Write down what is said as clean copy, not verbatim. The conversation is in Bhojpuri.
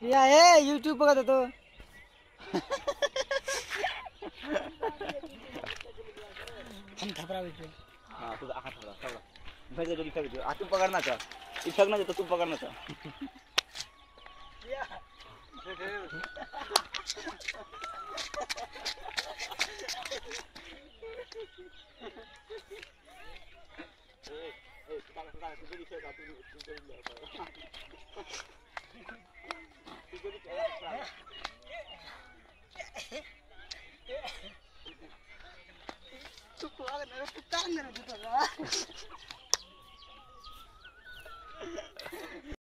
या है यूट्यूब बघत होतो. हम थपरा वीडियो. हाँ तुझा आखा थपरा मैं जो लिखा वीडियो आ तू पकड़ना था इफेक्ट ना तो तू पकड़ना था. तू पकड़ ना तू कांग ना तू.